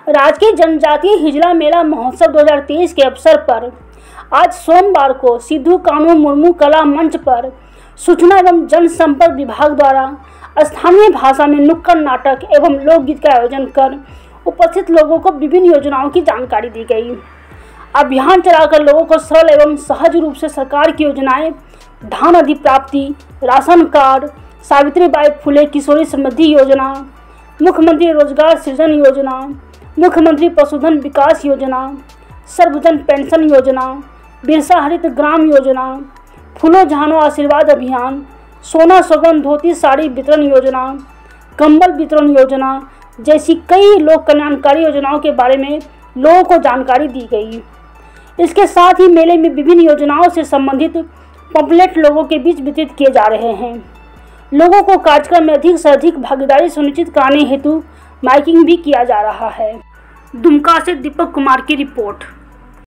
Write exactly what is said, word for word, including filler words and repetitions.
राजकीय जनजातीय हिजला मेला महोत्सव दो हज़ार तेईस के अवसर पर आज सोमवार को सिद्धू कान्हू मुर्मू कला मंच पर सूचना एवं जनसंपर्क विभाग द्वारा स्थानीय भाषा में नुक्कड़ नाटक एवं लोकगीत का आयोजन कर उपस्थित लोगों को विभिन्न योजनाओं की जानकारी दी गई। अभियान चलाकर लोगों को सरल एवं सहज रूप से सरकार की योजनाएं, धान अधिप्राप्ति, राशन कार्ड, सावित्रीबाई फुले किशोरी समृद्धि योजना, मुख्यमंत्री रोजगार सृजन योजना, मुख्यमंत्री पशुधन विकास योजना, सर्वजन पेंशन योजना, बिरसा हरित ग्राम योजना, फूलो झानो आशीर्वाद अभियान, सोना सौगंध धोती साड़ी वितरण योजना, कंबल वितरण योजना जैसी कई लोक कल्याणकारी योजनाओं के बारे में लोगों को जानकारी दी गई। इसके साथ ही मेले में विभिन्न योजनाओं से संबंधित पंपलेट लोगों के बीच वितरित किए जा रहे हैं। लोगों को कार्यक्रम में अधिक से अधिक भागीदारी सुनिश्चित कराने हेतु माइकिंग भी किया जा रहा है। दुमका से दीपक कुमार की रिपोर्ट।